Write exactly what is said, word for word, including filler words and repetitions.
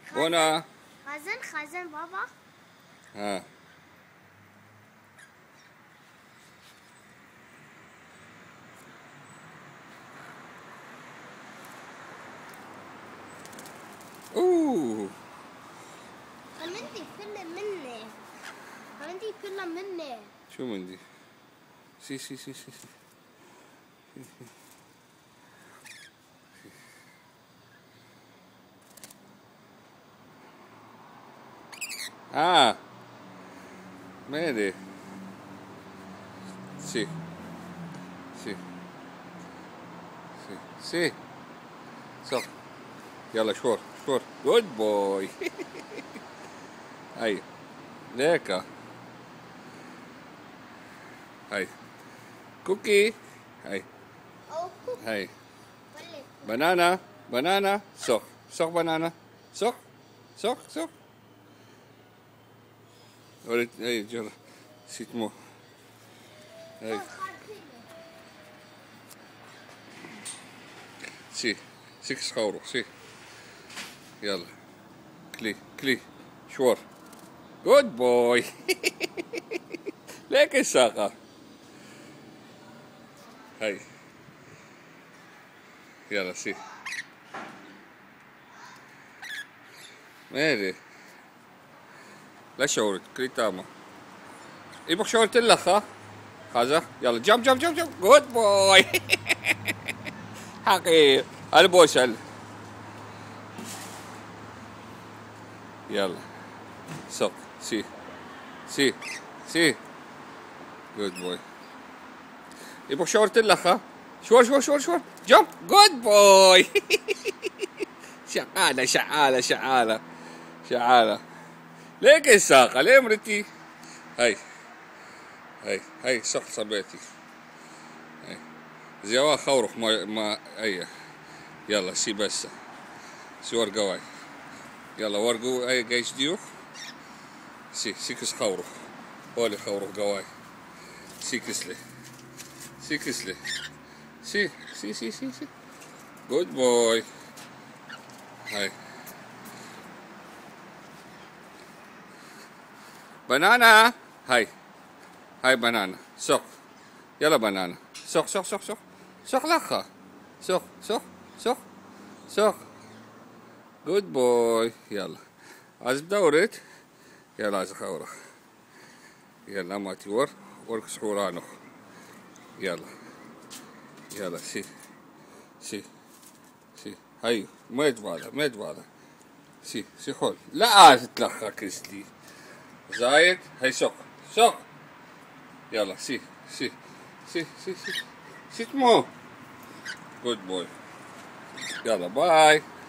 بونا. خازن خازن بابا. ها اوه مندي كله مني. مندي كله مني. شو مندي؟ سي سي سي سي سي Ah, vedi? Sì, sì, sì, sì. So. يلا شور شور. Good boy. هاي ليكا. هاي كوكي. هاي هاي بنانا بنانا. سوق سوق بنانا. سوق سوق سوق. ولد هاي جرى سيتمو. هاي سي سكس خورو سي. يلا كلي كلي شور. جود بوي. ليك الساقة. هاي يلا سي مالي لا شورت كلي تاما يبغى شورت لك ها هذا. يلا جمب جمب جمب جمب. جود بوي. حقير البوسل. يلا سوق سي سي سي. جود بوي. يبغى شورت لك ها. شور شور شور شور. جمب. جود بوي. شعالة شعالة شعالة شعالة. ليك الساقة ليه مرتي. هاي هاي هاي سوق صبيتي. هاي زيوا خورخ ما ما اي. يلا سي بس سي ورقواي. يلا ورقو اي جيش ديوخ. سي سيكس خورخ. هولي خورخ قواي. سيكسلي سيكسلي سي سي سي سي سي. جود بوي. هاي بنانا. هاي هاي بنانا. سوق يلا بنانا. سوق سوق سوق سوق سوق لخا. سوق سوق سوق سوق. جود بوي. يلا عايز دورت. يلا عايز خورخ. يلا ما تور ورك سحورانو. يلا يلا سي سي سي. هاي ما يتبالا ما يتبالا. سي سي خول لا تتلخى كريستي زايد. هاي سوق سوق. يلا سي سي سي سي سي سي تمو. جود بوي. يلا باي.